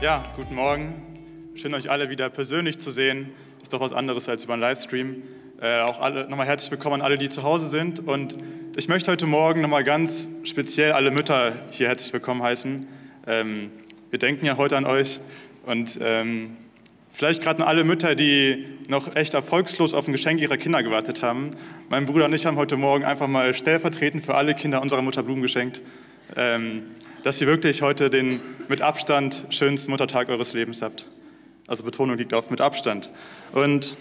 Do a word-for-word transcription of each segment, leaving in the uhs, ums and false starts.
Ja, guten Morgen. Schön, euch alle wieder persönlich zu sehen. Ist doch was anderes als über einen Livestream. Äh, auch alle nochmal herzlich willkommen an alle, die zu Hause sind. Und ich möchte heute Morgen nochmal ganz speziell alle Mütter hier herzlich willkommen heißen. Ähm, wir denken ja heute an euch. Und ähm, vielleicht gerade an alle Mütter, die noch echt erfolgslos auf ein Geschenk ihrer Kinder gewartet haben. Mein Bruder und ich haben heute Morgen einfach mal stellvertretend für alle Kinder unserer Mutter Blumen geschenkt. Ähm, dass ihr wirklich heute den mit Abstand schönsten Muttertag eures Lebens habt. Also Betonung liegt auf mit Abstand. Und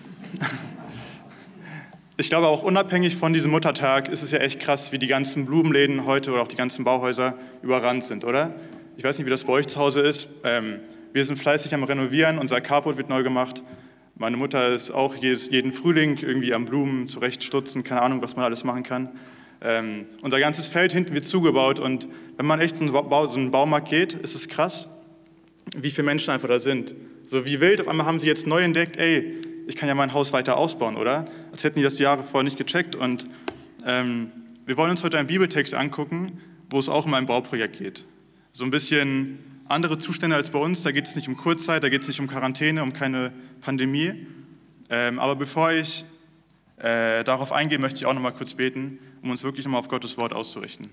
ich glaube auch unabhängig von diesem Muttertag ist es ja echt krass, wie die ganzen Blumenläden heute oder auch die ganzen Bauhäuser überrannt sind, oder? Ich weiß nicht, wie das bei euch zu Hause ist. Ähm, wir sind fleißig am Renovieren, unser Carport wird neu gemacht. Meine Mutter ist auch jedes, jeden Frühling irgendwie am Blumen zurechtstutzen, keine Ahnung, was man alles machen kann. Ähm, unser ganzes Feld hinten wird zugebaut und wenn man echt so einen, Bau, so einen Baumarkt geht, ist es krass, wie viele Menschen einfach da sind. So wie wild, auf einmal haben sie jetzt neu entdeckt, ey, ich kann ja mein Haus weiter ausbauen, oder? Als hätten die das die Jahre vorher nicht gecheckt. Und ähm, wir wollen uns heute einen Bibeltext angucken, wo es auch um ein Bauprojekt geht. So ein bisschen andere Zustände als bei uns, da geht es nicht um Kurzzeit, da geht es nicht um Quarantäne, um keine Pandemie. Ähm, aber bevor ich äh, darauf eingehe, möchte ich auch noch mal kurz beten, um uns wirklich nochmal auf Gottes Wort auszurichten.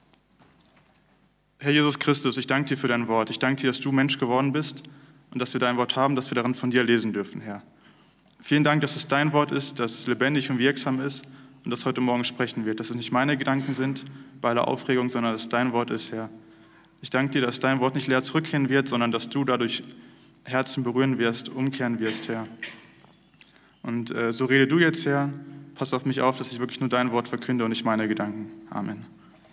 Herr Jesus Christus, ich danke dir für dein Wort. Ich danke dir, dass du Mensch geworden bist und dass wir dein Wort haben, dass wir darin von dir lesen dürfen, Herr. Vielen Dank, dass es dein Wort ist, das lebendig und wirksam ist und das heute Morgen sprechen wird. Dass es nicht meine Gedanken sind bei aller Aufregung, sondern dass es dein Wort ist, Herr. Ich danke dir, dass dein Wort nicht leer zurückkehren wird, sondern dass du dadurch Herzen berühren wirst, umkehren wirst, Herr. Und äh, so rede du jetzt, Herr. Pass auf mich auf, dass ich wirklich nur dein Wort verkünde und nicht meine Gedanken. Amen.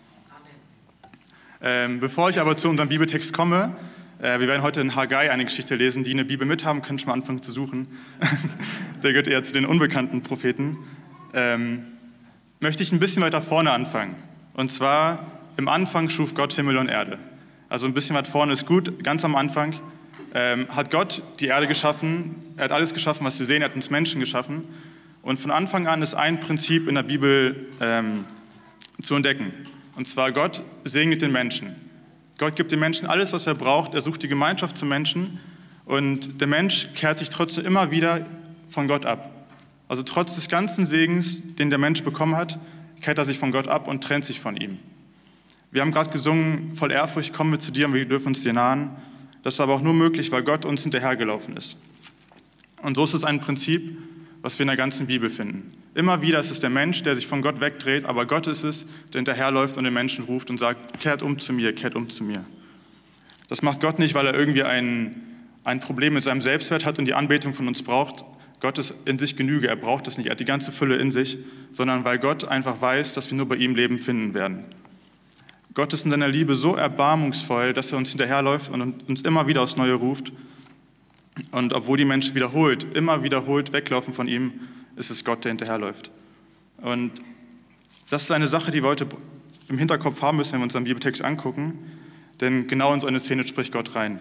Ähm, bevor ich aber zu unserem Bibeltext komme, äh, wir werden heute in Haggai eine Geschichte lesen, die eine Bibel mit haben, könnt ihr mal anfangen zu suchen. Der gehört eher zu den unbekannten Propheten. Ähm, möchte ich ein bisschen weiter vorne anfangen. Und zwar, im Anfang schuf Gott Himmel und Erde. Also ein bisschen weit vorne ist gut, ganz am Anfang ähm, hat Gott die Erde geschaffen, er hat alles geschaffen, was wir sehen, er hat uns Menschen geschaffen. Und von Anfang an ist ein Prinzip in der Bibel ähm, zu entdecken. Und zwar, Gott segnet den Menschen. Gott gibt dem Menschen alles, was er braucht. Er sucht die Gemeinschaft zum Menschen. Und der Mensch kehrt sich trotzdem immer wieder von Gott ab. Also trotz des ganzen Segens, den der Mensch bekommen hat, kehrt er sich von Gott ab und trennt sich von ihm. Wir haben gerade gesungen, voll Ehrfurcht kommen wir zu dir und wir dürfen uns dir nahen. Das ist aber auch nur möglich, weil Gott uns hinterhergelaufen ist. Und so ist es ein Prinzip, was wir in der ganzen Bibel finden. Immer wieder ist es der Mensch, der sich von Gott wegdreht, aber Gott ist es, der hinterherläuft und den Menschen ruft und sagt, kehrt um zu mir, kehrt um zu mir. Das macht Gott nicht, weil er irgendwie ein, ein Problem mit seinem Selbstwert hat und die Anbetung von uns braucht. Gott ist in sich Genüge, er braucht es nicht, er hat die ganze Fülle in sich, sondern weil Gott einfach weiß, dass wir nur bei ihm Leben finden werden. Gott ist in seiner Liebe so erbarmungsvoll, dass er uns hinterherläuft und uns immer wieder aufs Neue ruft. Und obwohl die Menschen wiederholt, immer wiederholt weglaufen von ihm, ist es Gott, der hinterherläuft. Und das ist eine Sache, die wir heute im Hinterkopf haben müssen, wenn wir uns den Bibeltext angucken, denn genau in so eine Szene spricht Gott rein.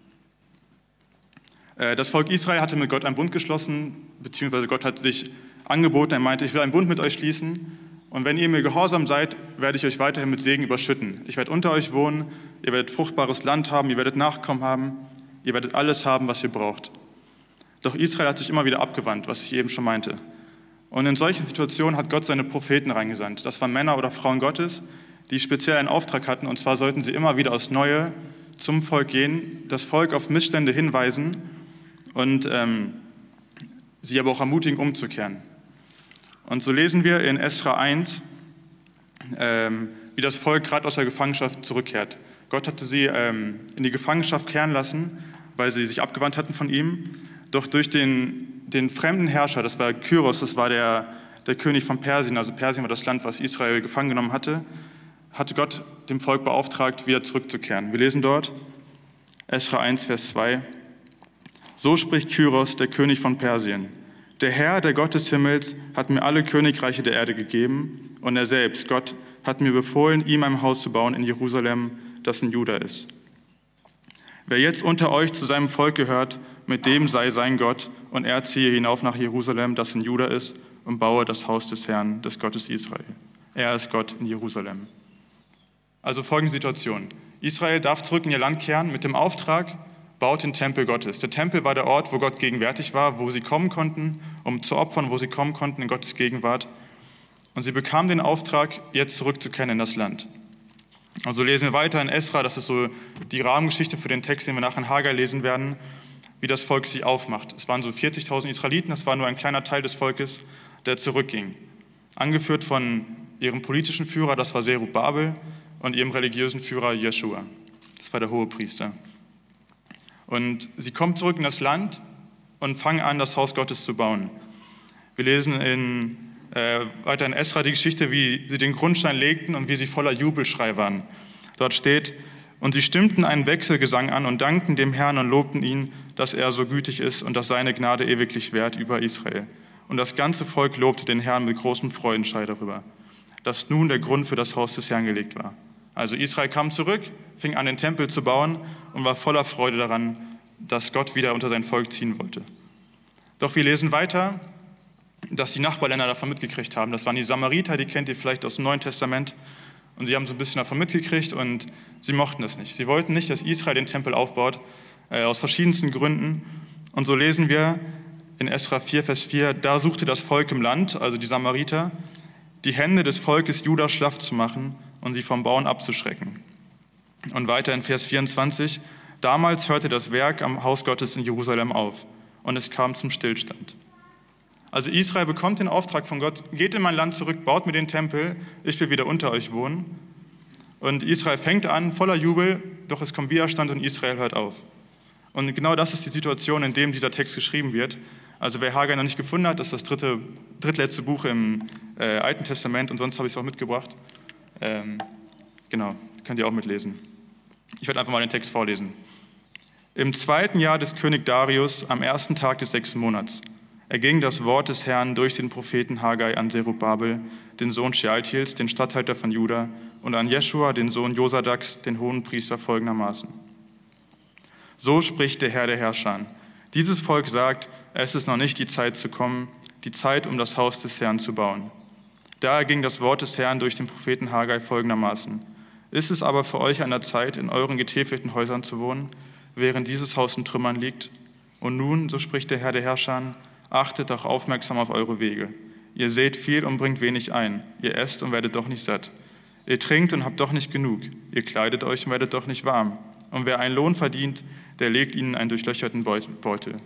Das Volk Israel hatte mit Gott einen Bund geschlossen, beziehungsweise Gott hat sich angeboten, er meinte, ich will einen Bund mit euch schließen und wenn ihr mir gehorsam seid, werde ich euch weiterhin mit Segen überschütten. Ich werde unter euch wohnen, ihr werdet fruchtbares Land haben, ihr werdet Nachkommen haben, ihr werdet alles haben, was ihr braucht. Doch Israel hat sich immer wieder abgewandt, was ich eben schon meinte. Und in solchen Situationen hat Gott seine Propheten reingesandt. Das waren Männer oder Frauen Gottes, die speziell einen Auftrag hatten. Und zwar sollten sie immer wieder aufs Neue zum Volk gehen, das Volk auf Missstände hinweisen und ähm, sie aber auch ermutigen, umzukehren. Und so lesen wir in Esra eins, ähm, wie das Volk gerade aus der Gefangenschaft zurückkehrt. Gott hatte sie ähm, in die Gefangenschaft kehren lassen, weil sie sich abgewandt hatten von ihm. Doch durch den, den fremden Herrscher, das war Kyros, das war der, der König von Persien, also Persien war das Land, was Israel gefangen genommen hatte, hatte Gott dem Volk beauftragt, wieder zurückzukehren. Wir lesen dort, Esra eins, Vers zwei, so spricht Kyros, der König von Persien. Der Herr, der Gott des Himmels, hat mir alle Königreiche der Erde gegeben und er selbst, Gott, hat mir befohlen, ihm ein Haus zu bauen in Jerusalem, das in Juda ist. Wer jetzt unter euch zu seinem Volk gehört, mit dem sei sein Gott, und er ziehe hinauf nach Jerusalem, das in Juda ist, und baue das Haus des Herrn, des Gottes Israel. Er ist Gott in Jerusalem. Also folgende Situation. Israel darf zurück in ihr Land kehren mit dem Auftrag, baut den Tempel Gottes. Der Tempel war der Ort, wo Gott gegenwärtig war, wo sie kommen konnten, um zu opfern, wo sie kommen konnten in Gottes Gegenwart. Und sie bekamen den Auftrag, jetzt zurückzukehren in das Land. Und so lesen wir weiter in Esra, das ist so die Rahmengeschichte für den Text, den wir nachher in Hagai lesen werden, wie das Volk sich aufmacht. Es waren so vierzigtausend Israeliten, das war nur ein kleiner Teil des Volkes, der zurückging. Angeführt von ihrem politischen Führer, das war Zerubabel, und ihrem religiösen Führer Jeschua. Das war der Hohepriester. Und sie kommen zurück in das Land und fangen an, das Haus Gottes zu bauen. Wir lesen in, äh, weiter in Esra die Geschichte, wie sie den Grundstein legten und wie sie voller Jubelschrei waren. Dort steht, und sie stimmten einen Wechselgesang an und dankten dem Herrn und lobten ihn, dass er so gütig ist und dass seine Gnade ewiglich währt über Israel. Und das ganze Volk lobte den Herrn mit großem Freudenschrei darüber, dass nun der Grund für das Haus des Herrn gelegt war. Also Israel kam zurück, fing an, den Tempel zu bauen und war voller Freude daran, dass Gott wieder unter sein Volk ziehen wollte. Doch wir lesen weiter, dass die Nachbarländer davon mitgekriegt haben. Das waren die Samariter, die kennt ihr vielleicht aus dem Neuen Testament. Und sie haben so ein bisschen davon mitgekriegt und sie mochten das nicht. Sie wollten nicht, dass Israel den Tempel aufbaut, äh, aus verschiedensten Gründen. Und so lesen wir in Esra vier, Vers vier, da suchte das Volk im Land, also die Samariter, die Hände des Volkes Juda schlaff zu machen und sie vom Bauen abzuschrecken. Und weiter in Vers vierundzwanzig, damals hörte das Werk am Haus Gottes in Jerusalem auf und es kam zum Stillstand. Also Israel bekommt den Auftrag von Gott, geht in mein Land zurück, baut mir den Tempel, ich will wieder unter euch wohnen. Und Israel fängt an, voller Jubel, doch es kommt Widerstand und Israel hört auf. Und genau das ist die Situation, in der dieser Text geschrieben wird. Also wer Hagai noch nicht gefunden hat, das ist das dritte, drittletzte Buch im äh, Alten Testament und sonst habe ich es auch mitgebracht. Ähm, genau, könnt ihr auch mitlesen. Ich werde einfach mal den Text vorlesen. Im zweiten Jahr des König Darius, am ersten Tag des sechsten Monats, erging das Wort des Herrn durch den Propheten Hagai an Zerubabel, den Sohn Shealtiels, den Statthalter von Juda, und an Jeschua, den Sohn Josadaks, den Hohenpriester, folgendermaßen. So spricht der Herr der Herrscher. Dieses Volk sagt, es ist noch nicht die Zeit zu kommen, die Zeit, um das Haus des Herrn zu bauen. Da erging das Wort des Herrn durch den Propheten Hagai folgendermaßen. Ist es aber für euch an der Zeit, in euren getäfelten Häusern zu wohnen, während dieses Haus in Trümmern liegt? Und nun, so spricht der Herr der Herrscher, achtet auch aufmerksam auf eure Wege. Ihr seht viel und bringt wenig ein. Ihr esst und werdet doch nicht satt. Ihr trinkt und habt doch nicht genug. Ihr kleidet euch und werdet doch nicht warm. Und wer einen Lohn verdient, der legt ihnen einen durchlöcherten Beutel.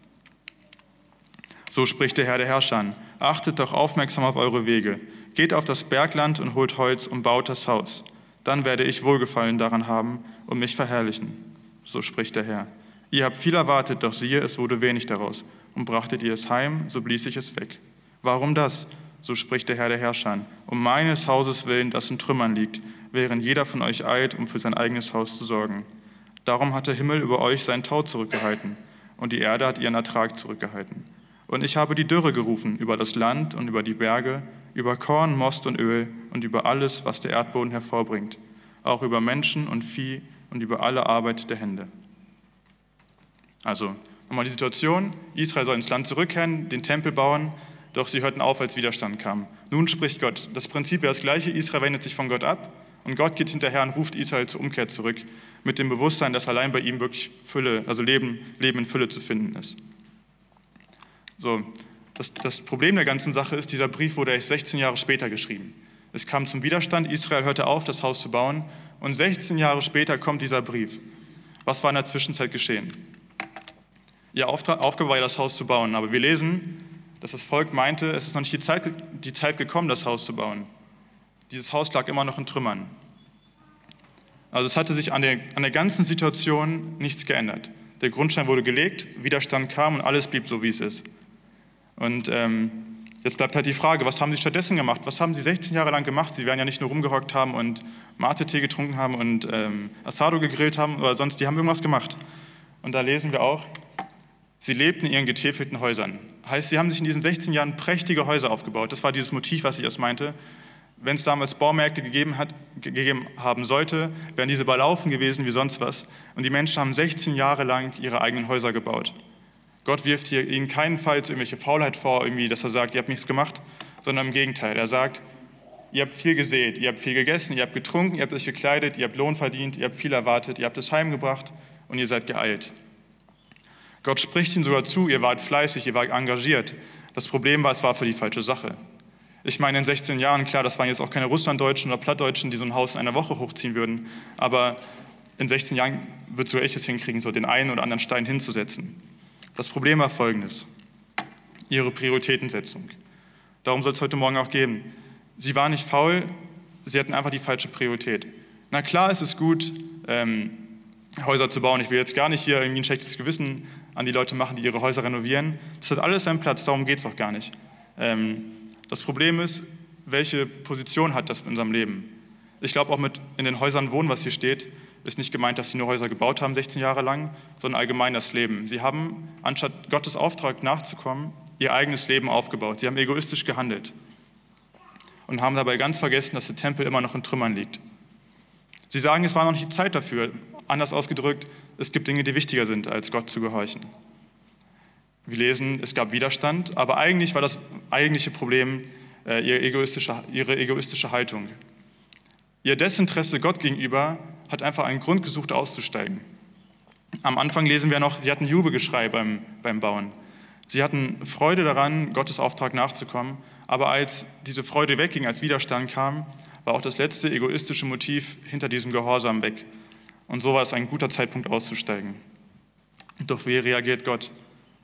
So spricht der Herr der Herrscher. Achtet doch aufmerksam auf eure Wege. Geht auf das Bergland und holt Holz und baut das Haus. Dann werde ich Wohlgefallen daran haben und mich verherrlichen. So spricht der Herr. Ihr habt viel erwartet, doch siehe, es wurde wenig daraus. Und brachtet ihr es heim, so blies ich es weg. Warum das? So spricht der Herr der Herrscher. Um meines Hauses willen, das in Trümmern liegt, während jeder von euch eilt, um für sein eigenes Haus zu sorgen. Darum hat der Himmel über euch sein Tau zurückgehalten und die Erde hat ihren Ertrag zurückgehalten. Und ich habe die Dürre gerufen über das Land und über die Berge, über Korn, Most und Öl und über alles, was der Erdboden hervorbringt, auch über Menschen und Vieh und über alle Arbeit der Hände. Also, nochmal die Situation, Israel soll ins Land zurückkehren, den Tempel bauen, doch sie hörten auf, als Widerstand kam. Nun spricht Gott. Das Prinzip wäre das gleiche, Israel wendet sich von Gott ab und Gott geht hinterher und ruft Israel zur Umkehr zurück, mit dem Bewusstsein, dass allein bei ihm wirklich Fülle, also Leben, Leben in Fülle zu finden ist. So, das, das Problem der ganzen Sache ist, dieser Brief wurde erst sechzehn Jahre später geschrieben. Es kam zum Widerstand, Israel hörte auf, das Haus zu bauen und sechzehn Jahre später kommt dieser Brief. Was war in der Zwischenzeit geschehen? Ihr Auftrag, Aufgabe war ja, das Haus zu bauen, aber wir lesen, dass das Volk meinte, es ist noch nicht die Zeit, die Zeit gekommen, das Haus zu bauen. Dieses Haus lag immer noch in Trümmern. Also es hatte sich an der, an der ganzen Situation nichts geändert. Der Grundstein wurde gelegt, Widerstand kam und alles blieb so, wie es ist. Und ähm, jetzt bleibt halt die Frage, was haben sie stattdessen gemacht? Was haben sie sechzehn Jahre lang gemacht? Sie werden ja nicht nur rumgehockt haben und Mate-Tee getrunken haben und ähm, Asado gegrillt haben oder sonst, die haben irgendwas gemacht. Und da lesen wir auch, sie lebten in ihren getäfelten Häusern. Heißt, sie haben sich in diesen sechzehn Jahren prächtige Häuser aufgebaut. Das war dieses Motiv, was ich erst meinte. Wenn es damals Baumärkte gegeben, hat, gegeben haben sollte, wären diese überlaufen gewesen wie sonst was. Und die Menschen haben sechzehn Jahre lang ihre eigenen Häuser gebaut. Gott wirft hier ihnen keinenfalls irgendwelche Faulheit vor, irgendwie, dass er sagt, ihr habt nichts gemacht, sondern im Gegenteil. Er sagt, ihr habt viel gesät, ihr habt viel gegessen, ihr habt getrunken, ihr habt euch gekleidet, ihr habt Lohn verdient, ihr habt viel erwartet, ihr habt es heimgebracht und ihr seid geeilt. Gott spricht ihnen sogar zu, ihr wart fleißig, ihr wart engagiert. Das Problem war, es war für die falsche Sache. Ich meine, in sechzehn Jahren, klar, das waren jetzt auch keine Russlanddeutschen oder Plattdeutschen, die so ein Haus in einer Woche hochziehen würden, aber in sechzehn Jahren wird so echtes hinkriegen, so den einen oder anderen Stein hinzusetzen. Das Problem war folgendes: ihre Prioritätensetzung. Darum soll es heute Morgen auch gehen. Sie waren nicht faul, sie hatten einfach die falsche Priorität. Na klar, es ist gut, ähm, Häuser zu bauen. Ich will jetzt gar nicht hier irgendwie ein schlechtes Gewissen an die Leute machen, die ihre Häuser renovieren. Das hat alles seinen Platz, darum geht es auch gar nicht. Ähm, das Problem ist, welche Position hat das in unserem Leben? Ich glaube, auch mit in den Häusern wohnen, was hier steht, ist nicht gemeint, dass sie nur Häuser gebaut haben, sechzehn Jahre lang, sondern allgemein das Leben. Sie haben, anstatt Gottes Auftrag nachzukommen, ihr eigenes Leben aufgebaut. Sie haben egoistisch gehandelt und haben dabei ganz vergessen, dass der Tempel immer noch in Trümmern liegt. Sie sagen, es war noch nicht die Zeit dafür. Anders ausgedrückt, es gibt Dinge, die wichtiger sind, als Gott zu gehorchen. Wir lesen, es gab Widerstand, aber eigentlich war das eigentliche Problem äh, ihre, egoistische, ihre egoistische Haltung. Ihr Desinteresse Gott gegenüber hat einfach einen Grund gesucht, auszusteigen. Am Anfang lesen wir noch, sie hatten Jubelgeschrei beim, beim Bauen. Sie hatten Freude daran, Gottes Auftrag nachzukommen, aber als diese Freude wegging, als Widerstand kam, war auch das letzte egoistische Motiv hinter diesem Gehorsam weg. Und so war es ein guter Zeitpunkt auszusteigen. Doch wie reagiert Gott?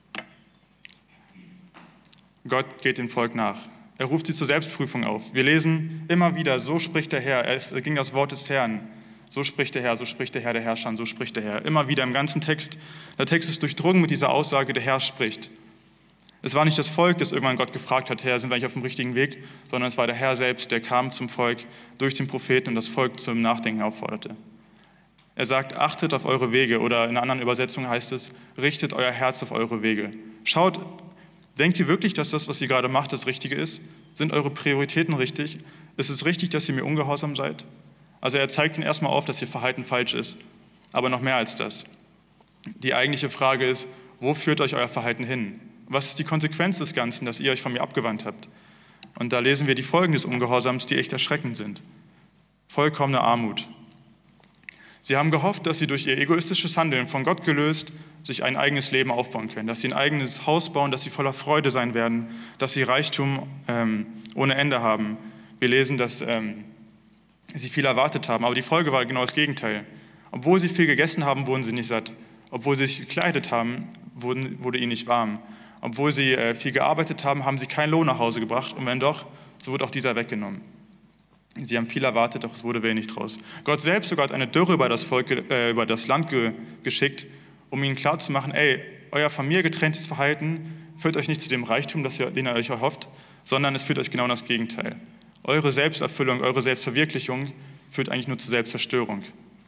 Gott geht dem Volk nach. Er ruft sie zur Selbstprüfung auf. Wir lesen immer wieder, so spricht der Herr. Es ging das Wort des Herrn. So spricht der Herr, so spricht der Herr der Herrscher, so spricht der Herr. Immer wieder im ganzen Text. Der Text ist durchdrungen mit dieser Aussage, der Herr spricht. Es war nicht das Volk, das irgendwann Gott gefragt hat, Herr, sind wir eigentlich auf dem richtigen Weg? Sondern es war der Herr selbst, der kam zum Volk durch den Propheten und das Volk zum Nachdenken aufforderte. Er sagt, achtet auf eure Wege, oder in einer anderen Übersetzung heißt es, richtet euer Herz auf eure Wege. Schaut, denkt ihr wirklich, dass das, was ihr gerade macht, das Richtige ist? Sind eure Prioritäten richtig? Ist es richtig, dass ihr mir ungehorsam seid? Also er zeigt ihnen erstmal auf, dass ihr Verhalten falsch ist, aber noch mehr als das. Die eigentliche Frage ist, wo führt euch euer Verhalten hin? Was ist die Konsequenz des Ganzen, dass ihr euch von mir abgewandt habt? Und da lesen wir die Folgen des Ungehorsams, die echt erschreckend sind. Vollkommene Armut. Sie haben gehofft, dass sie durch ihr egoistisches Handeln von Gott gelöst sich ein eigenes Leben aufbauen können, dass sie ein eigenes Haus bauen, dass sie voller Freude sein werden, dass sie Reichtum ähm, ohne Ende haben. Wir lesen, dass ähm, sie viel erwartet haben, aber die Folge war genau das Gegenteil. Obwohl sie viel gegessen haben, wurden sie nicht satt. Obwohl sie sich gekleidet haben, wurden, wurde ihnen nicht warm. Obwohl sie äh, viel gearbeitet haben, haben sie keinen Lohn nach Hause gebracht. Und wenn doch, so wurde auch dieser weggenommen. Sie haben viel erwartet, doch es wurde wenig draus. Gott selbst sogar hat eine Dürre über das Volk, äh, über das Land ge geschickt, um ihnen klarzumachen, ey, euer von mir getrenntes Verhalten führt euch nicht zu dem Reichtum, das ihr, den ihr euch erhofft, sondern es führt euch genau in das Gegenteil. Eure Selbsterfüllung, eure Selbstverwirklichung führt eigentlich nur zur Selbstzerstörung.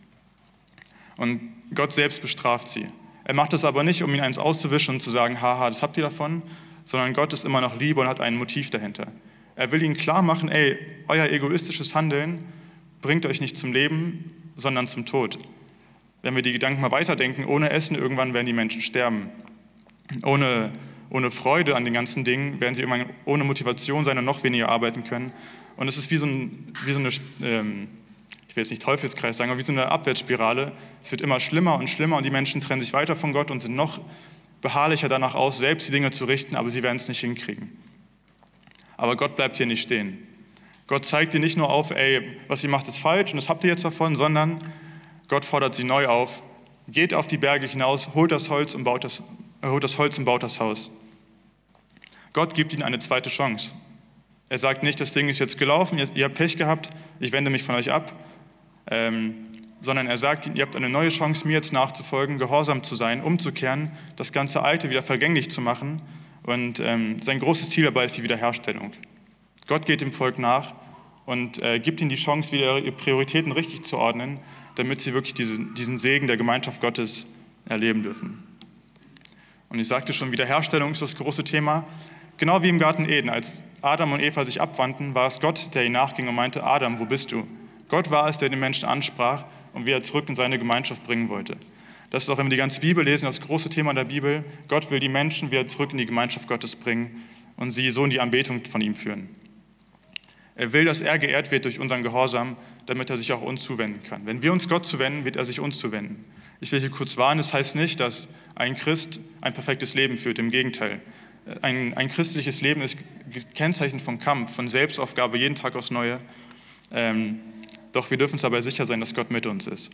Und Gott selbst bestraft sie. Er macht das aber nicht, um ihnen eins auszuwischen und zu sagen, haha, das habt ihr davon, sondern Gott ist immer noch Liebe und hat ein Motiv dahinter. Er will ihnen klar machen, ey, euer egoistisches Handeln bringt euch nicht zum Leben, sondern zum Tod. Wenn wir die Gedanken mal weiterdenken, ohne Essen, irgendwann werden die Menschen sterben. Ohne, ohne Freude an den ganzen Dingen werden sie irgendwann ohne Motivation sein und noch weniger arbeiten können. Und es ist wie so, ein, wie so eine, ähm, ich will jetzt nicht Teufelskreis sagen, aber wie so eine Abwärtsspirale. Es wird immer schlimmer und schlimmer und die Menschen trennen sich weiter von Gott und sind noch beharrlicher danach aus, selbst die Dinge zu richten, aber sie werden es nicht hinkriegen. Aber Gott bleibt hier nicht stehen. Gott zeigt dir nicht nur auf, ey, was ihr macht ist falsch und das habt ihr jetzt davon, sondern Gott fordert sie neu auf, geht auf die Berge hinaus, holt das Holz und baut das, holt das Holz und baut das Haus. Gott gibt ihnen eine zweite Chance. Er sagt nicht, das Ding ist jetzt gelaufen, ihr, ihr habt Pech gehabt, ich wende mich von euch ab, ähm, sondern er sagt ihnen, ihr habt eine neue Chance, mir jetzt nachzufolgen, gehorsam zu sein, umzukehren, das ganze Alte wieder vergänglich zu machen. Und ähm, sein großes Ziel dabei ist die Wiederherstellung. Gott geht dem Volk nach und äh, gibt ihnen die Chance, wieder ihre Prioritäten richtig zu ordnen, damit sie wirklich diese, diesen Segen der Gemeinschaft Gottes erleben dürfen. Und ich sagte schon, Wiederherstellung ist das große Thema. Genau wie im Garten Eden, als Adam und Eva sich abwandten, war es Gott, der ihnen nachging und meinte, Adam, wo bist du? Gott war es, der den Menschen ansprach und wieder zurück in seine Gemeinschaft bringen wollte. Das ist auch, wenn wir die ganze Bibel lesen, das große Thema der Bibel. Gott will die Menschen wieder zurück in die Gemeinschaft Gottes bringen und sie so in die Anbetung von ihm führen. Er will, dass er geehrt wird durch unseren Gehorsam, damit er sich auch uns zuwenden kann. Wenn wir uns Gott zuwenden, wird er sich uns zuwenden. Ich will hier kurz warnen, das heißt nicht, dass ein Christ ein perfektes Leben führt, im Gegenteil. Ein, ein christliches Leben ist gekennzeichnet von Kampf, von Selbstaufgabe, jeden Tag aufs Neue. Ähm, doch wir dürfen uns dabei sicher sein, dass Gott mit uns ist.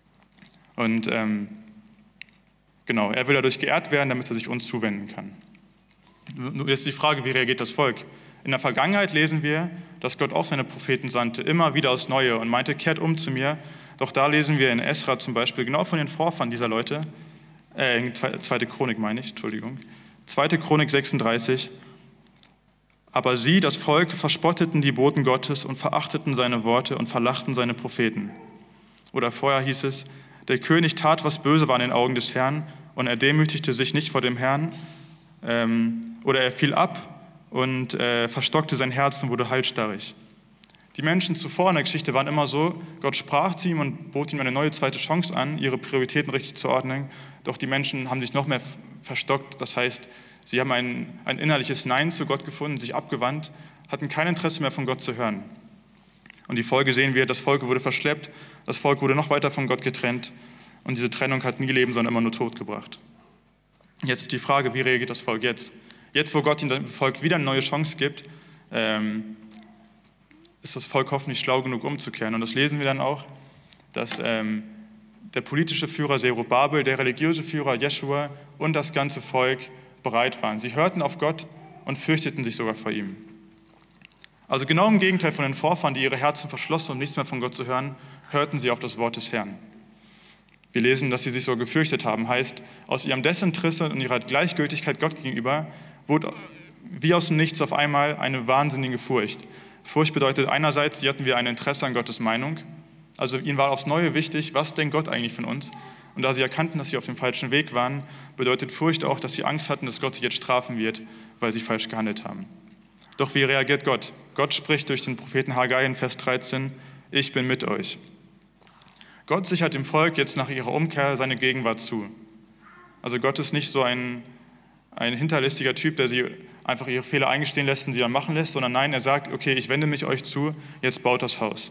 Und ähm, genau, er will dadurch geehrt werden, damit er sich uns zuwenden kann. Nun ist die Frage, wie reagiert das Volk? In der Vergangenheit lesen wir, dass Gott auch seine Propheten sandte, immer wieder aufs Neue und meinte, kehrt um zu mir. Doch da lesen wir in Esra zum Beispiel, genau von den Vorfahren dieser Leute, äh, in zweite Chronik meine ich, Entschuldigung, zweite Chronik sechsunddreißig, aber sie, das Volk, verspotteten die Boten Gottes und verachteten seine Worte und verlachten seine Propheten. Oder vorher hieß es, der König tat, was böse war in den Augen des Herrn und er demütigte sich nicht vor dem Herrn, ähm, oder er fiel ab und äh, verstockte sein Herz und wurde halsstarrig. Die Menschen zuvor in der Geschichte waren immer so, Gott sprach zu ihm und bot ihm eine neue zweite Chance an, ihre Prioritäten richtig zu ordnen. Doch die Menschen haben sich noch mehr verstockt. Das heißt, sie haben ein, ein innerliches Nein zu Gott gefunden, sich abgewandt, hatten kein Interesse mehr von Gott zu hören. Und die Folge sehen wir, das Volk wurde verschleppt, das Volk wurde noch weiter von Gott getrennt und diese Trennung hat nie Leben, sondern immer nur Tod gebracht. Jetzt ist die Frage, wie reagiert das Volk jetzt? Jetzt, wo Gott dem Volk wieder eine neue Chance gibt, ähm, ist das Volk hoffentlich schlau genug umzukehren. Und das lesen wir dann auch, dass ähm, der politische Führer Zerubabel, der religiöse Führer Jeschua und das ganze Volk bereit waren. Sie hörten auf Gott und fürchteten sich sogar vor ihm. Also genau im Gegenteil von den Vorfahren, die ihre Herzen verschlossen, um nichts mehr von Gott zu hören, hörten sie auf das Wort des Herrn. Wir lesen, dass sie sich so gefürchtet haben, heißt, aus ihrem Desinteresse und ihrer Gleichgültigkeit Gott gegenüber wurde wie aus dem Nichts auf einmal eine wahnsinnige Furcht. Furcht bedeutet einerseits, sie hatten wir ein Interesse an Gottes Meinung, also ihnen war aufs Neue wichtig, was denkt Gott eigentlich von uns? Und da sie erkannten, dass sie auf dem falschen Weg waren, bedeutet Furcht auch, dass sie Angst hatten, dass Gott sie jetzt strafen wird, weil sie falsch gehandelt haben. Doch wie reagiert Gott? Gott spricht durch den Propheten Haggai in Vers dreizehn, ich bin mit euch. Gott sichert dem Volk jetzt nach ihrer Umkehr seine Gegenwart zu. Also Gott ist nicht so ein, ein hinterlistiger Typ, der sie einfach ihre Fehler eingestehen lässt und sie dann machen lässt, sondern nein, er sagt, okay, ich wende mich euch zu, jetzt baut das Haus.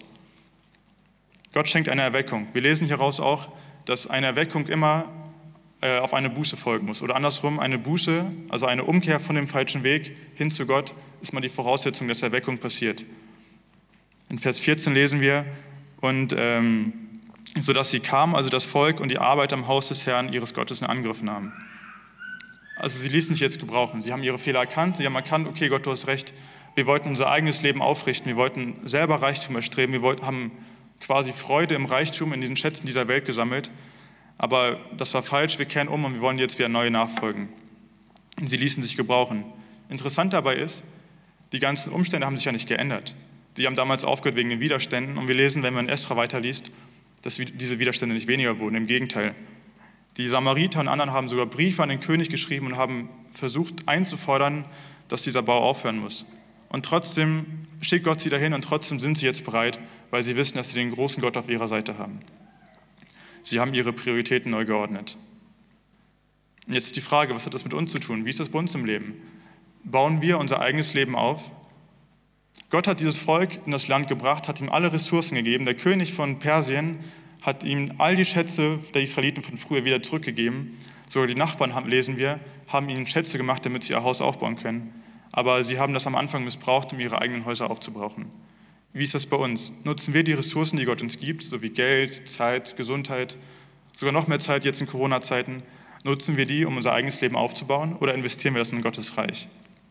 Gott schenkt eine Erweckung. Wir lesen hieraus auch, dass eine Erweckung immer äh, auf eine Buße folgen muss. Oder andersrum, eine Buße, also eine Umkehr von dem falschen Weg hin zu Gott, ist mal die Voraussetzung, dass Erweckung passiert. In Vers vierzehn lesen wir, und ähm, sodass sie kamen, also das Volk und die Arbeit am Haus des Herrn ihres Gottes in Angriff nahmen. Also sie ließen sich jetzt gebrauchen. Sie haben ihre Fehler erkannt, sie haben erkannt, okay, Gott, du hast recht, wir wollten unser eigenes Leben aufrichten, wir wollten selber Reichtum erstreben, wir wollten, haben quasi Freude im Reichtum, in diesen Schätzen dieser Welt gesammelt, aber das war falsch, wir kehren um und wir wollen jetzt wieder neue nachfolgen. Und sie ließen sich gebrauchen. Interessant dabei ist, die ganzen Umstände haben sich ja nicht geändert. Die haben damals aufgehört wegen den Widerständen und wir lesen, wenn man in Esra weiterliest, dass diese Widerstände nicht weniger wurden, im Gegenteil. Die Samariter und anderen haben sogar Briefe an den König geschrieben und haben versucht einzufordern, dass dieser Bau aufhören muss. Und trotzdem schickt Gott sie dahin und trotzdem sind sie jetzt bereit, weil sie wissen, dass sie den großen Gott auf ihrer Seite haben. Sie haben ihre Prioritäten neu geordnet. Und jetzt ist die Frage, was hat das mit uns zu tun? Wie ist das bei uns im Leben? Bauen wir unser eigenes Leben auf? Gott hat dieses Volk in das Land gebracht, hat ihm alle Ressourcen gegeben. Der König von Persien hat ihm all die Schätze der Israeliten von früher wieder zurückgegeben. Sogar die Nachbarn, haben, lesen wir, haben ihnen Schätze gemacht, damit sie ihr Haus aufbauen können. Aber sie haben das am Anfang missbraucht, um ihre eigenen Häuser aufzubrauchen. Wie ist das bei uns? Nutzen wir die Ressourcen, die Gott uns gibt, so wie Geld, Zeit, Gesundheit, sogar noch mehr Zeit jetzt in Corona-Zeiten, nutzen wir die, um unser eigenes Leben aufzubauen, oder investieren wir das in Gottes Reich?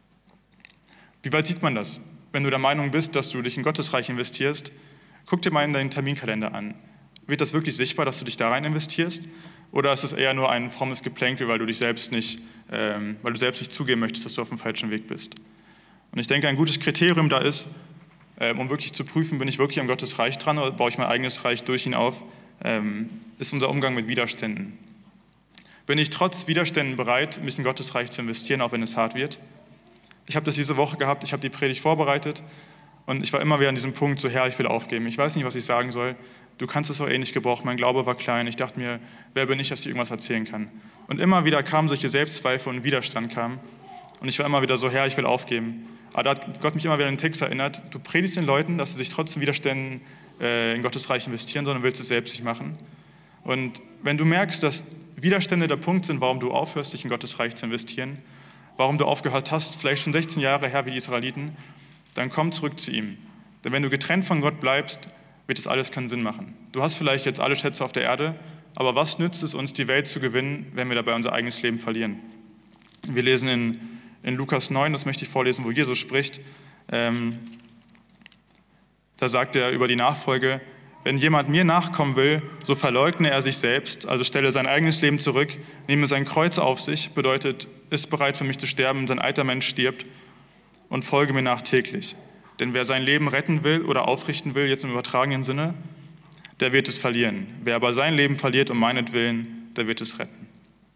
Wie weit sieht man das? Wenn du der Meinung bist, dass du dich in Gottes Reich investierst, guck dir mal in deinen Terminkalender an. Wird das wirklich sichtbar, dass du dich da rein investierst? Oder ist es eher nur ein frommes Geplänkel, weil du dich selbst nicht, ähm, weil du selbst nicht zugeben möchtest, dass du auf dem falschen Weg bist? Und ich denke, ein gutes Kriterium da ist, ähm, um wirklich zu prüfen, bin ich wirklich am Gottes Reich dran oder baue ich mein eigenes Reich durch ihn auf, ähm, ist unser Umgang mit Widerständen. Bin ich trotz Widerständen bereit, mich in Gottes Reich zu investieren, auch wenn es hart wird? Ich habe das diese Woche gehabt, ich habe die Predigt vorbereitet und ich war immer wieder an diesem Punkt, so Herr, ich will aufgeben. Ich weiß nicht, was ich sagen soll. Du kannst es auch eh nicht gebrauchen. Mein Glaube war klein. Ich dachte mir, wer bin ich, dass ich irgendwas erzählen kann? Und immer wieder kamen solche Selbstzweifel und Widerstand kam. Und ich war immer wieder so, Herr, ich will aufgeben. Aber da hat Gott mich immer wieder an den Text erinnert. Du predigst den Leuten, dass sie sich trotzdem Widerständen äh, in Gottes Reich investieren, sondern willst es selbst nicht machen. Und wenn du merkst, dass Widerstände der Punkt sind, warum du aufhörst, dich in Gottes Reich zu investieren, warum du aufgehört hast, vielleicht schon sechzehn Jahre her wie die Israeliten, dann komm zurück zu ihm. Denn wenn du getrennt von Gott bleibst, wird das alles keinen Sinn machen. Du hast vielleicht jetzt alle Schätze auf der Erde, aber was nützt es uns, die Welt zu gewinnen, wenn wir dabei unser eigenes Leben verlieren? Wir lesen in, in Lukas neun, das möchte ich vorlesen, wo Jesus spricht. Ähm, da sagt er über die Nachfolge: Wenn jemand mir nachkommen will, so verleugne er sich selbst, also stelle sein eigenes Leben zurück, nehme sein Kreuz auf sich, bedeutet, ist bereit für mich zu sterben, sein alter Mensch stirbt, und folge mir nach täglich. Denn wer sein Leben retten will oder aufrichten will, jetzt im übertragenen Sinne, der wird es verlieren. Wer aber sein Leben verliert um meinetwillen, der wird es retten.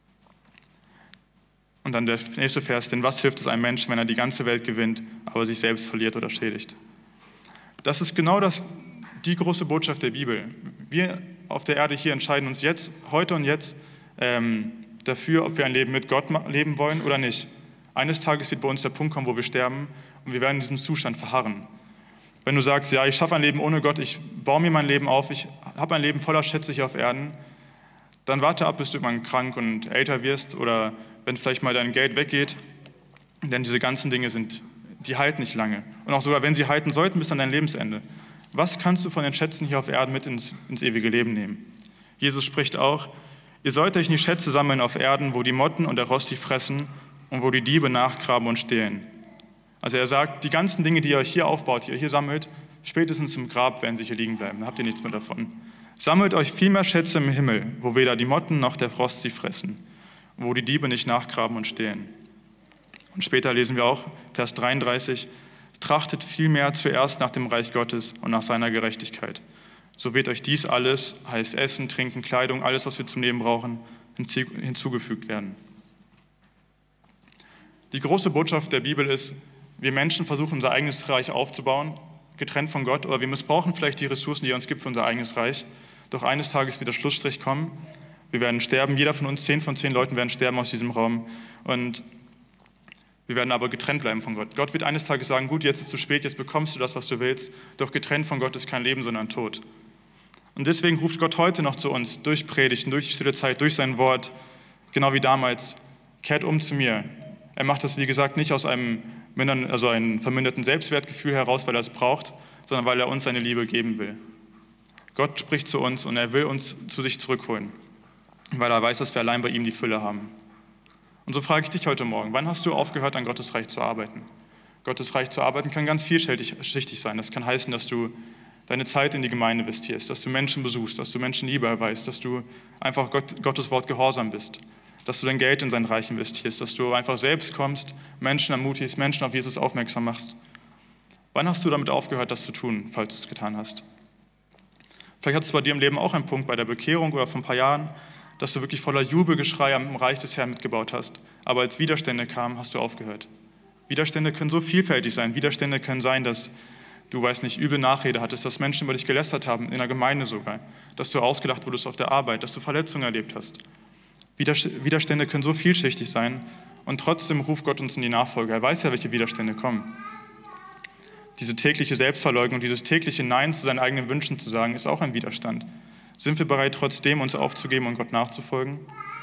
Und dann der nächste Vers: Denn was hilft es einem Menschen, wenn er die ganze Welt gewinnt, aber sich selbst verliert oder schädigt? Das ist genau das, die große Botschaft der Bibel. Wir auf der Erde hier entscheiden uns jetzt, heute und jetzt, ähm, dafür, ob wir ein Leben mit Gott leben wollen oder nicht. Eines Tages wird bei uns der Punkt kommen, wo wir sterben, und wir werden in diesem Zustand verharren. Wenn du sagst, ja, ich schaffe ein Leben ohne Gott, ich baue mir mein Leben auf, ich habe ein Leben voller Schätze hier auf Erden, dann warte ab, bis du irgendwann krank und älter wirst oder wenn vielleicht mal dein Geld weggeht, denn diese ganzen Dinge sind, die halten nicht lange. Und auch sogar, wenn sie halten sollten, bis an dein Lebensende. Was kannst du von den Schätzen hier auf Erden mit ins, ins ewige Leben nehmen? Jesus spricht auch: Ihr sollt euch nicht Schätze sammeln auf Erden, wo die Motten und der Rost sie fressen und wo die Diebe nachgraben und stehlen. Also er sagt, die ganzen Dinge, die ihr euch hier aufbaut, die ihr hier sammelt, spätestens im Grab werden sie hier liegen bleiben. Da habt ihr nichts mehr davon. Sammelt euch vielmehr Schätze im Himmel, wo weder die Motten noch der Frost sie fressen, wo die Diebe nicht nachgraben und stehlen. Und später lesen wir auch, Vers dreiunddreißig, trachtet vielmehr zuerst nach dem Reich Gottes und nach seiner Gerechtigkeit. So wird euch dies alles, heißt Essen, Trinken, Kleidung, alles, was wir zum Leben brauchen, hinzugefügt werden. Die große Botschaft der Bibel ist, wir Menschen versuchen, unser eigenes Reich aufzubauen, getrennt von Gott, oder wir missbrauchen vielleicht die Ressourcen, die er uns gibt für unser eigenes Reich. Doch eines Tages wird der Schlussstrich kommen. Wir werden sterben, jeder von uns, zehn von zehn Leuten werden sterben aus diesem Raum. Und wir werden aber getrennt bleiben von Gott. Gott wird eines Tages sagen, gut, jetzt ist es zu spät, jetzt bekommst du das, was du willst. Doch getrennt von Gott ist kein Leben, sondern Tod. Und deswegen ruft Gott heute noch zu uns, durch Predigten, durch die stille Zeit, durch sein Wort, genau wie damals: Kehrt um zu mir. Er macht das, wie gesagt, nicht aus einem, also einem verminderten Selbstwertgefühl heraus, weil er es braucht, sondern weil er uns seine Liebe geben will. Gott spricht zu uns und er will uns zu sich zurückholen, weil er weiß, dass wir allein bei ihm die Fülle haben. Und so frage ich dich heute Morgen: Wann hast du aufgehört, an Gottes Reich zu arbeiten? Gottes Reich zu arbeiten kann ganz vielschichtig sein. Das kann heißen, dass du deine Zeit in die Gemeinde investierst, dass du Menschen besuchst, dass du Menschen Liebe erweist, dass du einfach Gott, Gottes Wort gehorsam bist, dass du dein Geld in sein Reich investierst, dass du einfach selbst kommst, Menschen ermutigst, Menschen auf Jesus aufmerksam machst. Wann hast du damit aufgehört, das zu tun, falls du es getan hast? Vielleicht hattest du bei dir im Leben auch einen Punkt bei der Bekehrung oder vor ein paar Jahren, dass du wirklich voller Jubelgeschrei am Reich des Herrn mitgebaut hast. Aber als Widerstände kamen, hast du aufgehört. Widerstände können so vielfältig sein. Widerstände können sein, dass du, weiß nicht, üble Nachrede hattest, dass Menschen über dich gelästert haben, in der Gemeinde sogar, dass du ausgelacht wurdest auf der Arbeit, dass du Verletzungen erlebt hast. Widerstände können so vielschichtig sein und trotzdem ruft Gott uns in die Nachfolge. Er weiß ja, welche Widerstände kommen. Diese tägliche Selbstverleugnung, dieses tägliche Nein zu seinen eigenen Wünschen zu sagen, ist auch ein Widerstand. Sind wir bereit, trotzdem uns aufzugeben und Gott nachzufolgen?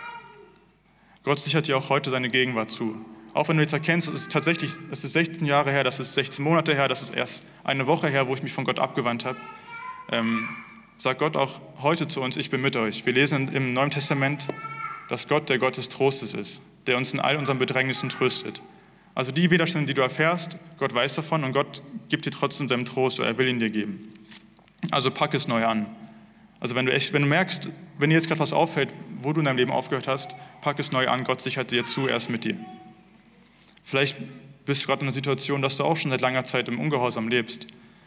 Gott sichert dir auch heute seine Gegenwart zu. Auch wenn du jetzt erkennst, es ist tatsächlich, es ist sechzehn Jahre her, das ist sechzehn Monate her, das ist erst eine Woche her, wo ich mich von Gott abgewandt habe, ähm, sagt Gott auch heute zu uns: Ich bin mit euch. Wir lesen im Neuen Testament, dass Gott der Gott des Trostes ist, der uns in all unseren Bedrängnissen tröstet. Also die Widerstände, die du erfährst, Gott weiß davon und Gott gibt dir trotzdem seinen Trost, oder er will ihn dir geben. Also pack es neu an. Also wenn du, echt, wenn du merkst, wenn dir jetzt gerade was auffällt, wo du in deinem Leben aufgehört hast, pack es neu an, Gott sichert dir zu, er ist mit dir. Vielleicht bist du gerade in einer Situation, dass du auch schon seit langer Zeit im Ungehorsam lebst.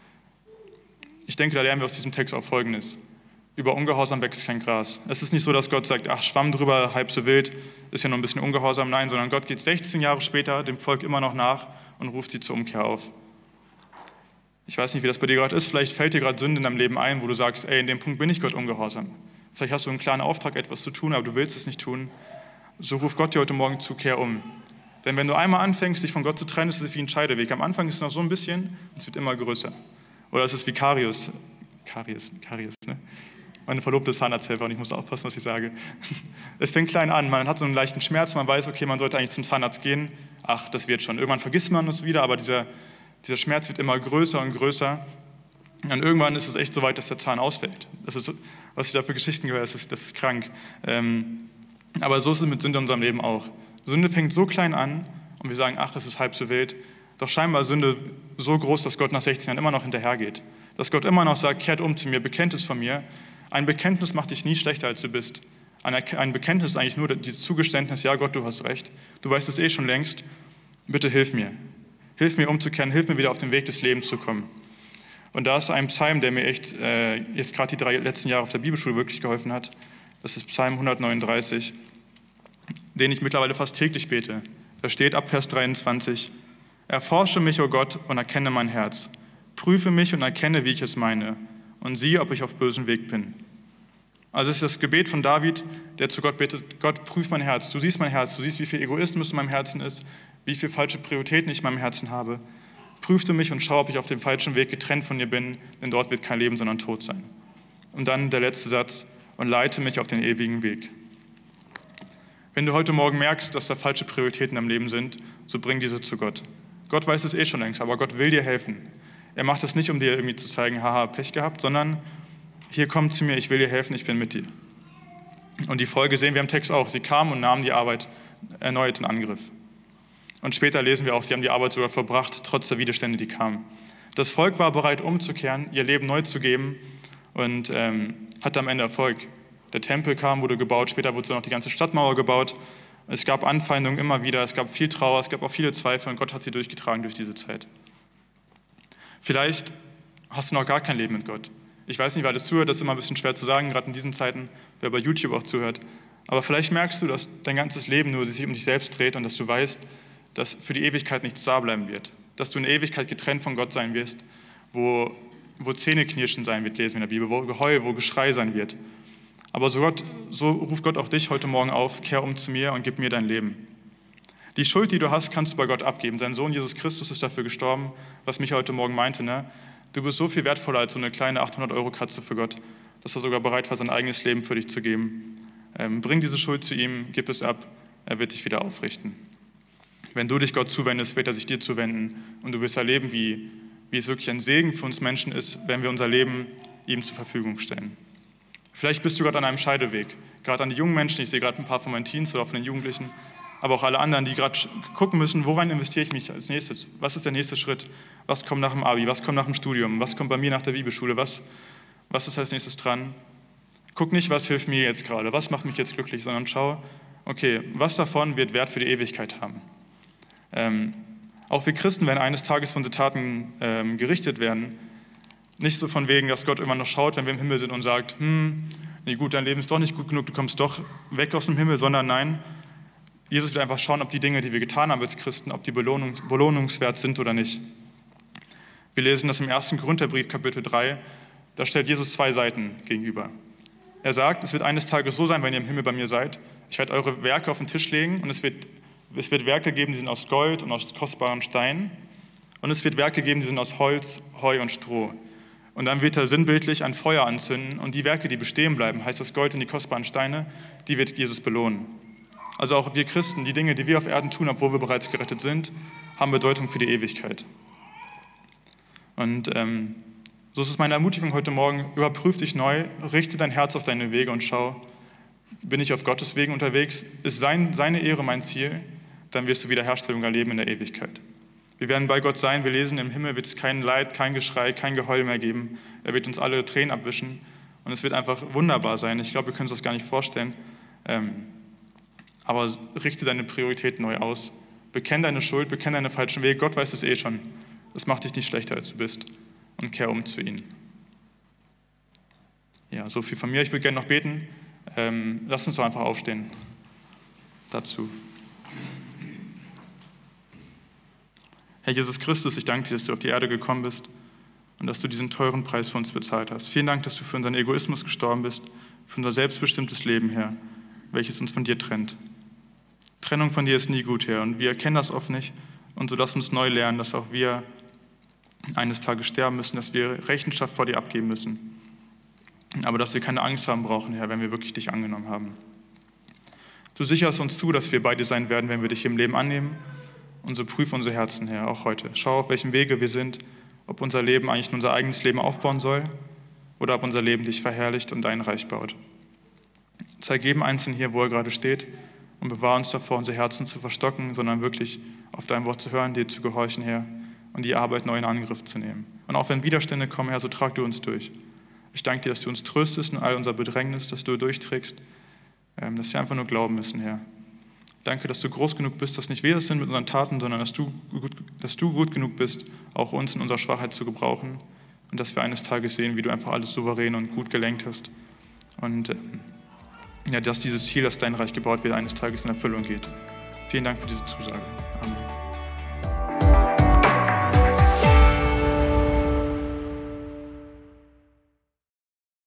Ich denke, da lernen wir aus diesem Text auch Folgendes: Über Ungehorsam wächst kein Gras. Es ist nicht so, dass Gott sagt, ach, schwamm drüber, halb so wild, ist ja nur ein bisschen Ungehorsam. Nein, sondern Gott geht sechzehn Jahre später dem Volk immer noch nach und ruft sie zur Umkehr auf. Ich weiß nicht, wie das bei dir gerade ist. Vielleicht fällt dir gerade Sünde in deinem Leben ein, wo du sagst, ey, in dem Punkt bin ich Gott ungehorsam. Vielleicht hast du einen klaren Auftrag, etwas zu tun, aber du willst es nicht tun. So ruft Gott dir heute Morgen zu, kehr um. Denn wenn du einmal anfängst, dich von Gott zu trennen, ist es wie ein Scheideweg. Am Anfang ist es noch so ein bisschen, und es wird immer größer. Oder es ist wie Karius. Karius, Karius, ne? Meine Verlobte ist Zahnarzthelfer und ich muss aufpassen, was ich sage. Es fängt klein an, man hat so einen leichten Schmerz, man weiß, okay, man sollte eigentlich zum Zahnarzt gehen. Ach, das wird schon. Irgendwann vergisst man es wieder, aber dieser, dieser Schmerz wird immer größer und größer. Und irgendwann ist es echt so weit, dass der Zahn ausfällt. Das ist, was ich da für Geschichten höre, das ist, das ist krank. Ähm, aber so ist es mit Sünde in unserem Leben auch. Sünde fängt so klein an und wir sagen, ach, es ist halb so wild. Doch scheinbar ist Sünde so groß, dass Gott nach sechzehn Jahren immer noch hinterhergeht. Dass Gott immer noch sagt, kehrt um zu mir, bekennt es von mir. Ein Bekenntnis macht dich nie schlechter, als du bist. Ein Bekenntnis ist eigentlich nur dieses Zugeständnis, ja Gott, du hast recht. Du weißt es eh schon längst. Bitte hilf mir. Hilf mir umzukehren, hilf mir wieder auf den Weg des Lebens zu kommen. Und da ist ein Psalm, der mir echt äh, jetzt gerade die drei letzten Jahre auf der Bibelschule wirklich geholfen hat. Das ist Psalm hundertneununddreißig, den ich mittlerweile fast täglich bete. Da steht ab Vers dreiundzwanzig, erforsche mich, o Gott, und erkenne mein Herz. Prüfe mich und erkenne, wie ich es meine. Und siehe, ob ich auf bösem Weg bin. Also es ist das Gebet von David, der zu Gott betet, Gott, prüf mein Herz. Du siehst mein Herz, du siehst, wie viel Egoismus in meinem Herzen ist, wie viele falsche Prioritäten ich in meinem Herzen habe. Prüf du mich und schau, ob ich auf dem falschen Weg getrennt von dir bin, denn dort wird kein Leben, sondern Tod sein. Und dann der letzte Satz, und leite mich auf den ewigen Weg. Wenn du heute Morgen merkst, dass da falsche Prioritäten im Leben sind, so bring diese zu Gott. Gott weiß es eh schon längst, aber Gott will dir helfen. Er macht es nicht, um dir irgendwie zu zeigen, haha, Pech gehabt, sondern hier komm zu mir, ich will dir helfen, ich bin mit dir. Und die Folge sehen wir im Text auch. Sie kamen und nahmen die Arbeit erneut in Angriff. Und später lesen wir auch, sie haben die Arbeit sogar verbracht, trotz der Widerstände, die kamen. Das Volk war bereit, umzukehren, ihr Leben neu zu geben und ähm, hatte am Ende Erfolg. Der Tempel kam, wurde gebaut, später wurde noch die ganze Stadtmauer gebaut. Es gab Anfeindungen immer wieder, es gab viel Trauer, es gab auch viele Zweifel und Gott hat sie durchgetragen durch diese Zeit. Vielleicht hast du noch gar kein Leben mit Gott. Ich weiß nicht, wer das zuhört, das ist immer ein bisschen schwer zu sagen, gerade in diesen Zeiten, wer bei YouTube auch zuhört. Aber vielleicht merkst du, dass dein ganzes Leben nur sich um dich selbst dreht und dass du weißt, dass für die Ewigkeit nichts da bleiben wird. Dass du in Ewigkeit getrennt von Gott sein wirst, wo, wo Zähneknirschen sein wird, lesen wir in der Bibel, wo Geheul, wo Geschrei sein wird. Aber so, Gott, so ruft Gott auch dich heute Morgen auf, kehr um zu mir und gib mir dein Leben. Die Schuld, die du hast, kannst du bei Gott abgeben. Sein Sohn Jesus Christus ist dafür gestorben, was mich heute Morgen meinte. Ne? Du bist so viel wertvoller als so eine kleine achthundert-Euro-Katze für Gott, dass er sogar bereit war, sein eigenes Leben für dich zu geben. Ähm, bring diese Schuld zu ihm, gib es ab, er wird dich wieder aufrichten. Wenn du dich Gott zuwendest, wird er sich dir zuwenden und du wirst erleben, wie, wie es wirklich ein Segen für uns Menschen ist, wenn wir unser Leben ihm zur Verfügung stellen. Vielleicht bist du gerade an einem Scheideweg, gerade an die jungen Menschen, ich sehe gerade ein paar von meinen Teens oder von den Jugendlichen, aber auch alle anderen, die gerade gucken müssen, woran investiere ich mich als nächstes? Was ist der nächste Schritt? Was kommt nach dem Abi? Was kommt nach dem Studium? Was kommt bei mir nach der Bibelschule? Was, was ist als nächstes dran? Guck nicht, was hilft mir jetzt gerade? Was macht mich jetzt glücklich? Sondern schau, okay, was davon wird Wert für die Ewigkeit haben? Ähm, auch wir Christen werden eines Tages von den Taten ähm, gerichtet werden. Nicht so von wegen, dass Gott immer noch schaut, wenn wir im Himmel sind und sagt, hm, nee, gut, dein Leben ist doch nicht gut genug, du kommst doch weg aus dem Himmel, sondern nein, Jesus wird einfach schauen, ob die Dinge, die wir getan haben als Christen, ob die belohnungs- belohnungswert sind oder nicht. Wir lesen das im ersten Korintherbrief, Kapitel drei, da stellt Jesus zwei Seiten gegenüber. Er sagt, es wird eines Tages so sein, wenn ihr im Himmel bei mir seid, ich werde eure Werke auf den Tisch legen und es wird, es wird Werke geben, die sind aus Gold und aus kostbaren Steinen und es wird Werke geben, die sind aus Holz, Heu und Stroh. Und dann wird er sinnbildlich ein Feuer anzünden und die Werke, die bestehen bleiben, heißt das Gold und die kostbaren Steine, die wird Jesus belohnen. Also auch wir Christen, die Dinge, die wir auf Erden tun, obwohl wir bereits gerettet sind, haben Bedeutung für die Ewigkeit. Und ähm, so ist es meine Ermutigung heute Morgen, überprüf dich neu, richte dein Herz auf deine Wege und schau, bin ich auf Gottes Wegen unterwegs, ist sein, seine Ehre mein Ziel, dann wirst du Wiederherstellung erleben in der Ewigkeit. Wir werden bei Gott sein, wir lesen, im Himmel wird es kein Leid, kein Geschrei, kein Geheul mehr geben. Er wird uns alle Tränen abwischen und es wird einfach wunderbar sein. Ich glaube, wir können uns das gar nicht vorstellen. Ähm, aber richte deine Prioritäten neu aus. Bekenn deine Schuld, bekenn deine falschen Wege. Gott weiß es eh schon. Das macht dich nicht schlechter, als du bist. Und kehr um zu ihm. Ja, so viel von mir. Ich würde gerne noch beten. Ähm, lass uns doch einfach aufstehen dazu. Herr Jesus Christus, ich danke dir, dass du auf die Erde gekommen bist und dass du diesen teuren Preis für uns bezahlt hast. Vielen Dank, dass du für unseren Egoismus gestorben bist, für unser selbstbestimmtes Leben, Herr, welches uns von dir trennt. Trennung von dir ist nie gut, Herr, und wir erkennen das oft nicht. Und so lass uns neu lernen, dass auch wir eines Tages sterben müssen, dass wir Rechenschaft vor dir abgeben müssen. aber dass wir keine Angst haben brauchen, Herr, wenn wir wirklich dich angenommen haben. Du sicherst uns zu, dass wir bei dir sein werden, wenn wir dich im Leben annehmen. Und so prüf unsere Herzen, Herr, auch heute. Schau, auf welchem Wege wir sind, ob unser Leben eigentlich nur unser eigenes Leben aufbauen soll oder ob unser Leben dich verherrlicht und dein Reich baut. Zeig jedem Einzelnen hier, wo er gerade steht, und bewahre uns davor, unsere Herzen zu verstocken, sondern wirklich auf dein Wort zu hören, dir zu gehorchen, Herr, und die Arbeit neu in Angriff zu nehmen. Und auch wenn Widerstände kommen, Herr, so trag du uns durch. Ich danke dir, dass du uns tröstest in all unser Bedrängnis, dass du durchträgst, dass wir einfach nur glauben müssen, Herr. Danke, dass du groß genug bist, dass nicht wir es sind mit unseren Taten, sondern dass du, gut, dass du gut genug bist, auch uns in unserer Schwachheit zu gebrauchen und dass wir eines Tages sehen, wie du einfach alles souverän und gut gelenkt hast und ja, dass dieses Ziel, dass dein Reich gebaut wird, eines Tages in Erfüllung geht. Vielen Dank für diese Zusage. Amen.